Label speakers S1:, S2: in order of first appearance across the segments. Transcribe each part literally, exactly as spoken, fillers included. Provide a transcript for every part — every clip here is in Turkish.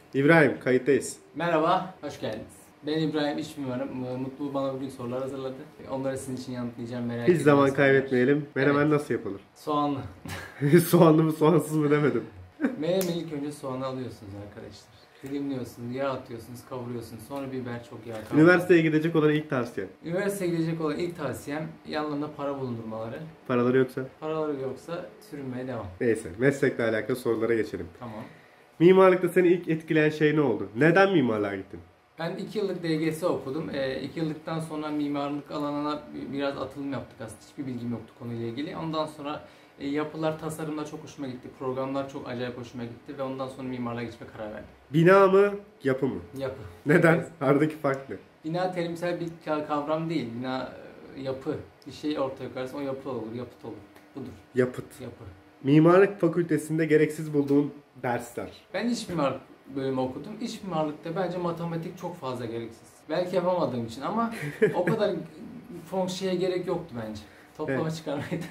S1: İbrahim, kayıttayız.
S2: Merhaba, hoş geldiniz. Ben İbrahim, iç mimarım. Mutlu bana bugün sorular hazırladı. Onları sizin için yanıtlayacağım, merak
S1: Hiç
S2: ediyorum.
S1: zaman kaybetmeyelim. Menemen
S2: Evet.
S1: nasıl yapılır?
S2: Soğanlı.
S1: Soğanlı mı soğansız mı demedim.
S2: Menemeni ilk önce soğanı alıyorsunuz arkadaşlar. Dilimliyorsunuz, yağ atıyorsunuz, kavuruyorsunuz. Sonra biber, çok yağ kavuruyorsunuz.
S1: Üniversiteye gidecek olan ilk tavsiye.
S2: Üniversiteye gidecek olan ilk tavsiyem yanlarında para bulundurmaları.
S1: Paraları yoksa?
S2: Paraları yoksa sürünmeye devam.
S1: Neyse, meslekle alakalı sorulara geçelim.
S2: Tamam.
S1: Mimarlıkta seni ilk etkileyen şey ne oldu? Neden mimarlığa gittin?
S2: Ben iki yıllık D G S okudum. E, iki yıllıktan sonra mimarlık alanına biraz atılım yaptık aslında. Hiçbir bilgim yoktu konuyla ilgili. Ondan sonra e, yapılar, tasarımlar çok hoşuma gitti. Programlar çok acayip hoşuma gitti ve ondan sonra mimarlığa geçme karar verdim.
S1: Bina mı, yapı mı?
S2: Yapı.
S1: Neden? Aradaki fark ne?
S2: Bina terimsel bir kavram değil. Bina e, yapı. Bir şey ortaya koyarsın, o yapı olur, yapıt olur. Budur.
S1: Yapıt.
S2: Yapı.
S1: Mimarlık fakültesinde gereksiz bulduğun dersler.
S2: Ben iç mimarlık bölümü okudum. İç mimarlıkta bence matematik çok fazla gereksiz. Belki yapamadığım için ama o kadar fonksiyeye gerek yoktu bence. Toplama
S1: Evet.
S2: çıkarmaydı.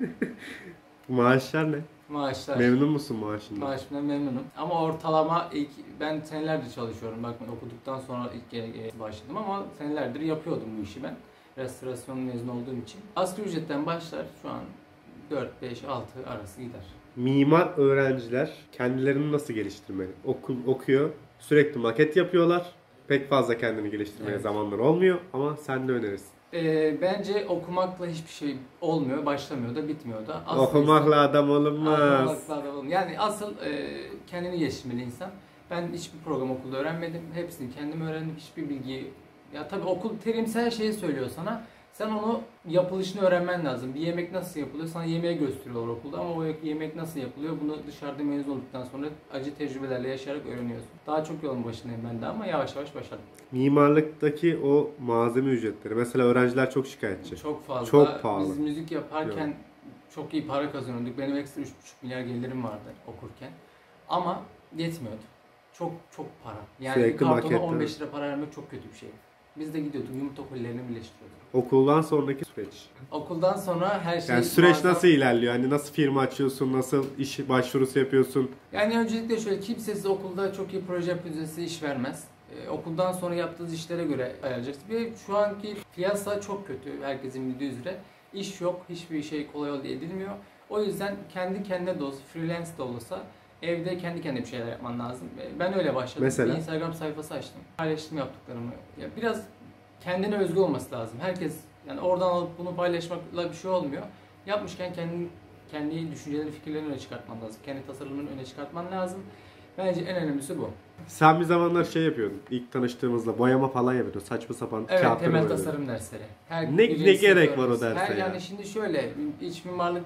S1: Maaşlar ne?
S2: Maaşlar.
S1: Memnun musun maaşından?
S2: Maaşımdan memnunum. Ama ortalama ilk ben senelerdir çalışıyorum. Bak ben okuduktan sonra ilk e, başladım ama senelerdir yapıyordum bu işi ben. Restorasyon mezunu olduğum için. Asgari ücretten başlar şu an dört, beş, altı arası gider.
S1: Mimar öğrenciler kendilerini nasıl geliştirmeli? Okul okuyor, sürekli maket yapıyorlar. Pek fazla kendini geliştirmeye
S2: Evet.
S1: zamanları olmuyor ama sen ne önerirsin?
S2: Ee, bence okumakla hiçbir şey olmuyor, başlamıyor da, bitmiyor da. Asıl
S1: Okumakla
S2: insan-
S1: adam olunmaz.
S2: Okumakla adam olunmaz. Yani asıl e, kendini geliştirmeli insan. Ben hiçbir program okulda öğrenmedim. Hepsini kendim öğrendim. Hiçbir bilgi... Ya tabii okul terimsel şeyi söylüyor sana. Sen onu yapılışını öğrenmen lazım. Bir yemek nasıl yapılıyor? Sana yemeği gösteriyorlar okulda ama o yemek nasıl yapılıyor? Bunu dışarıda mezun olduktan sonra acı tecrübelerle yaşayarak öğreniyorsun. Daha çok yolun başındayım ben de ama yavaş yavaş başladım.
S1: Mimarlıktaki o malzeme ücretleri. Mesela öğrenciler çok şikayetçi.
S2: Çok fazla.
S1: Çok pahalı.
S2: Biz müzik yaparken çok iyi para kazanıyorduk. Benim ekstra üç buçuk milyar gelirim vardı okurken. Ama yetmiyordu. Çok çok para. Yani
S1: Sürekli
S2: bir kartona
S1: maket,
S2: on beş
S1: evet.
S2: lira para vermek çok kötü bir şey. Biz de gidiyorduk yumurta kolilerini birleştiriyorduk.
S1: Okuldan sonraki süreç.
S2: Okuldan sonra her şey...
S1: Yani süreç
S2: muazzam-
S1: nasıl ilerliyor? Hani nasıl firma açıyorsun, nasıl iş başvurusu yapıyorsun?
S2: Yani öncelikle şöyle, kimse size okulda çok iyi proje projesi iş vermez. Ee, okuldan sonra yaptığınız işlere göre ayarlayacaksınız. Ve şu anki piyasa çok kötü, herkesin bildiği üzere. İş yok, hiçbir şey kolay elde edilmiyor. O yüzden kendi kendine de olsa, freelance de olsa evde kendi kendine bir şeyler yapman lazım. Ee, Ben öyle başladım.
S1: Mesela?
S2: Bir Instagram sayfası açtım. Paylaştım yaptıklarımı. Ya biraz kendine özgü olması lazım. Herkes yani oradan alıp bunu paylaşmakla bir şey olmuyor. Yapmışken kendi kendi düşüncelerini, fikirlerini öne çıkartman lazım. Kendi tasarımını öne çıkartman lazım. Bence en önemlisi bu.
S1: Sen bir zamanlar şey yapıyordun. İlk tanıştığımızda boyama falan yapıyordun. Saçma sapan
S2: Evet,
S1: kağıtları
S2: temel
S1: boyuyordun.
S2: tasarım dersleri. Her
S1: Ne-
S2: birinci
S1: ne
S2: sınıf
S1: gerek var o
S2: öğrencisi.
S1: derse
S2: Her,
S1: ya?
S2: Yani şimdi şöyle, iç mimarlık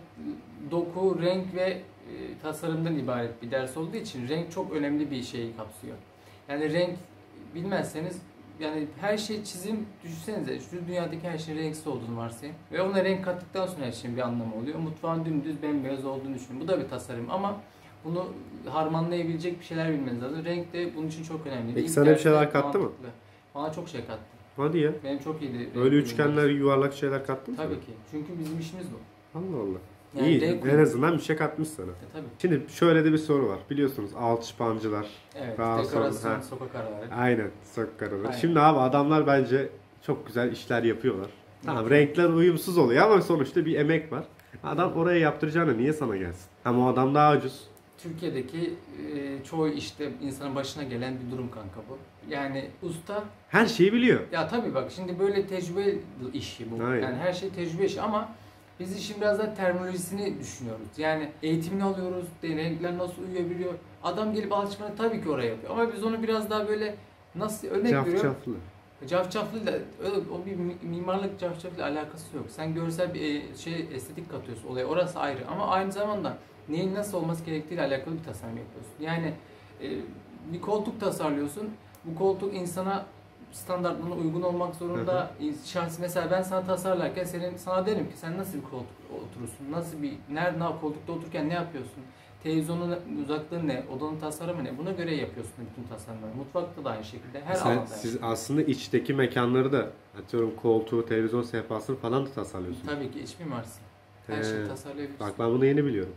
S2: doku, renk ve e, tasarımdan ibaret bir ders olduğu için renk çok önemli bir şeyi kapsıyor. Yani renk bilmezseniz yani her şey çizim, düşünsenize şu dünyadaki her şeyin renksiz olduğunu varsayın. Ve ona renk kattıktan sonra her şeyin bir anlamı oluyor. Mutfağın dümdüz bembeyaz olduğunu düşünün. Bu da bir tasarım ama bunu harmanlayabilecek bir şeyler bilmeniz lazım. Renk de bunun için çok önemli.
S1: Peki
S2: İlk
S1: sana bir
S2: derste
S1: şeyler kattı mı?
S2: mantıklı. Bana çok şey kattı.
S1: Hadi ya.
S2: Benim çok iyiydi.
S1: Öyle
S2: renk
S1: üçgenler,
S2: bilgim.
S1: yuvarlak şeyler kattın mı?
S2: Tabii ki. Çünkü bizim işimiz bu.
S1: Allah Allah.
S2: Yani
S1: İyi.
S2: renk-
S1: En azından bir şey katmış sana.
S2: E, tabii.
S1: Şimdi şöyle de bir soru var. Biliyorsunuz alçıpancılar.
S2: Evet.
S1: Daha
S2: Dekorasyon,
S1: sonra- ha.
S2: sokak araları.
S1: Aynen. Sokak araları.
S2: Aynen.
S1: Şimdi abi adamlar bence çok güzel işler yapıyorlar. Tamam
S2: Evet.
S1: renkler uyumsuz oluyor ama sonuçta bir emek var. Adam oraya yaptıracağına niye sana gelsin? Ama o adam daha ucuz.
S2: Türkiye'deki e, çoğu işte insanın başına gelen bir durum kanka bu. Yani usta,
S1: Her şeyi biliyor.
S2: ya tabii bak şimdi böyle tecrübe işi bu.
S1: Aynen.
S2: Yani her şey tecrübe işi ama biz işin biraz daha terminolojisini düşünüyoruz. Yani eğitimini alıyoruz, renkler nasıl uyuyabiliyor. Adam gelip alışkanlığı tabii ki oraya yapıyor. Ama biz onu biraz daha böyle nasıl örnek
S1: Caf
S2: veriyorum.
S1: caflı.
S2: Cafcaflıyla öyle o bir mi- mimarlık cafcaflıyla alakası yok. Sen görsel bir e, şey estetik katıyorsun olaya. Orası ayrı ama aynı zamanda neyin nasıl olması gerektiğiyle alakalı bir tasarım yapıyorsun. Yani e, bir koltuk tasarlıyorsun. Bu koltuk insana standartlarına uygun olmak zorunda. Şahsi mesela ben sana tasarlarken senin sana derim ki sen nasıl bir koltuk oturursun? Nasıl bir nerede ne koltukta otururken ne yapıyorsun? Televizyonun uzaklığı ne? Odanın tasarımı ne? Buna göre yapıyorsun bütün tasarımları. Mutfakta da aynı şekilde. Her
S1: Sen,
S2: alanda.
S1: siz aslında içteki mekanları da atıyorum koltuğu, televizyon sehpasını falan da tasarlıyorsun.
S2: Tabii ki iç mimarsın. Her
S1: He.
S2: şeyi tasarlayabilirsin.
S1: Bak ben bunu yeni biliyorum.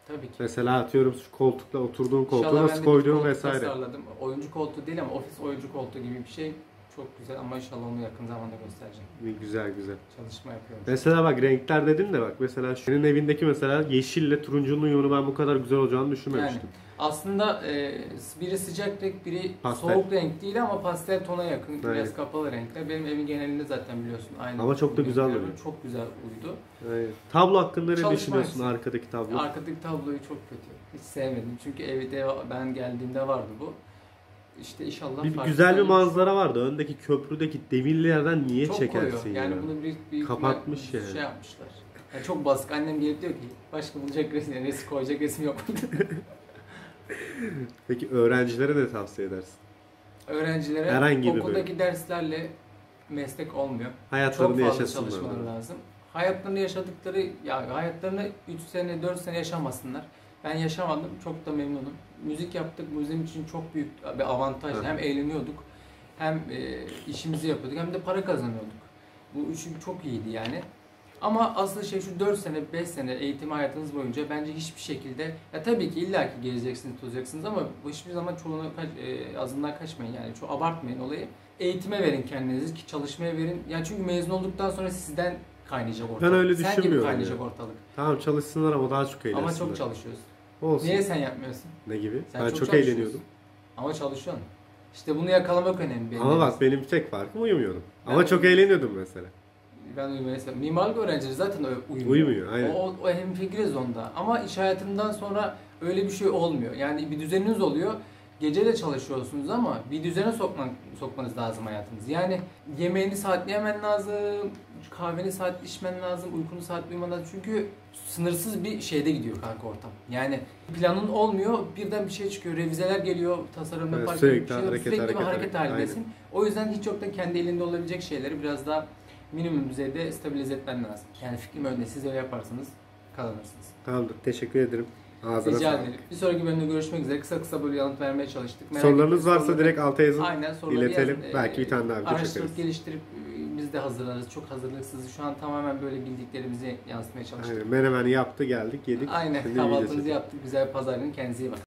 S2: Tabii ki.
S1: Mesela atıyorum şu koltukla oturduğun koltuğu
S2: İnşallah ben
S1: nasıl
S2: de bir
S1: koyduğun
S2: koltuk
S1: vesaire.
S2: tasarladım. Oyuncu koltuğu değil ama ofis oyuncu koltuğu gibi bir şey. Çok güzel ama inşallah onu yakın zamanda göstereceğim.
S1: Güzel güzel.
S2: Çalışma yapıyorum.
S1: Mesela bak renkler dedin de bak mesela senin evindeki mesela yeşille turuncunun uyumunu ben bu kadar güzel olacağını
S2: Yani
S1: düşünmemiştim.
S2: aslında e, biri sıcak renk, biri
S1: Pastel.
S2: soğuk renk değil ama pastel tona yakın,
S1: Aynen.
S2: biraz kapalı renkler. Benim evin genelinde zaten biliyorsun aynı.
S1: Ama çok da güzel
S2: renkler var.
S1: duruyor.
S2: Çok güzel uydu.
S1: Evet. Tablo hakkında ne
S2: Çalışma
S1: düşünüyorsun
S2: hepsi.
S1: arkadaki tablo?
S2: Arkadaki tabloyu çok kötü. Hiç sevmedim. Çünkü evde ben geldiğimde vardı bu. İşte inşallah
S1: Bir,
S2: farklı
S1: güzel bir
S2: olur.
S1: manzara vardı. Öndeki köprüdeki demirli yerden niye
S2: Çok
S1: çekersin
S2: koyuyor.
S1: ya?
S2: Yani bunu bir, bir
S1: Kapatmış
S2: bir
S1: yani.
S2: şey yapmışlar. Yani çok baskı. Annem gelip diyor ki başka bulacak resim, yani resim koyacak resim yok.
S1: Peki öğrencilere ne tavsiye edersin?
S2: Öğrencilere
S1: Herhangi bir
S2: okuldaki derslerle meslek olmuyor.
S1: Hayatlarını
S2: Çok fazla
S1: yaşasınlar.
S2: çalışmaları lazım. Hayatlarını yaşadıkları, ya hayatlarını üç sene dört sene yaşamasınlar. Ben yaşamadım, çok da memnunum. Müzik yaptık, bu bizim için çok büyük bir avantaj.
S1: Evet.
S2: Hem eğleniyorduk, hem e, işimizi yapıyorduk, hem de para kazanıyorduk. Bu üçü çok iyiydi yani. Ama asıl şey şu dört sene, beş sene eğitim hayatınız boyunca bence hiçbir şekilde, ya tabii ki illaki gezeceksiniz, tozacaksınız ama bu hiçbir zaman çoğunu kaç, e, azından kaçmayın yani, çok abartmayın olayı. Eğitime verin kendinizi, ki çalışmaya verin. Yani çünkü mezun olduktan sonra sizden kaynayacak ortalık.
S1: Ben öyle
S2: Sen gibi
S1: düşünmüyorum
S2: kaynayacak
S1: ya.
S2: ortalık.
S1: Tamam çalışsınlar ama daha çok eğlensinler.
S2: Ama çok çalışıyoruz.
S1: Olsun.
S2: Niye sen yapmıyorsun?
S1: Ne gibi?
S2: Sen
S1: ben
S2: çok
S1: çok,
S2: çalışıyorsun.
S1: eğleniyordum.
S2: Ama çalışıyorsun. İşte bunu yakalamak önemli. benim
S1: Ama
S2: de.
S1: bak benim tek farkım uyumuyordum.
S2: Ben
S1: Ama çok
S2: uyumuyorum.
S1: eğleniyordum mesela.
S2: Ben uyumayı seviyorum. Mimarlık öğrencileri zaten öyle uyumuyor.
S1: Uyumuyor, aynen.
S2: O, o hemfikiriz onda. Ama iş hayatından sonra öyle bir şey olmuyor. Yani bir düzeniniz oluyor. Gece de çalışıyorsunuz ama bir düzene sokman, sokmanız lazım hayatınızı. Yani yemeğini saatli yemen lazım, kahveni saatli içmen lazım, uykunu saatli uyuman lazım. Çünkü sınırsız bir şeyde gidiyor kanka ortam. Yani planın olmuyor, birden bir şey çıkıyor, revizeler geliyor, tasarım
S1: Evet,
S2: yaparken
S1: sürekli
S2: bir şeyler,
S1: hareket,
S2: sürekli bir
S1: hareket,
S2: hareket
S1: hareket.
S2: halindesin. O yüzden hiç yoktan kendi elinde olabilecek şeyleri biraz daha minimum düzeyde stabilize etmen lazım. Yani fikrim öyle. Siz öyle yaparsanız kazanırsınız.
S1: Tamamdır. Teşekkür ederim. Ağzına
S2: Rica
S1: sağlık.
S2: ederim. Bir sonraki bölümde görüşmek üzere. Kısa kısa böyle yanıt vermeye çalıştık. Merak
S1: Sorularınız
S2: ettiğiniz
S1: varsa
S2: soruları-
S1: direkt alta yazın.
S2: Aynen, soruları
S1: iletelim.
S2: yazın.
S1: Belki
S2: Ee,
S1: bir tane daha video
S2: Araştırıp
S1: çekeriz.
S2: geliştirip e, biz de hazırlarız. Çok hazırlıksız. Şu an tamamen böyle bildiklerimizi yansıtmaya çalıştık.
S1: Aynen. Menemeni yaptı geldik yedik.
S2: Aynen.
S1: Şimdi video
S2: Kahvaltımızı
S1: çekelim.
S2: yaptık. Güzel bir pazar günü. Kendinize iyi bakın.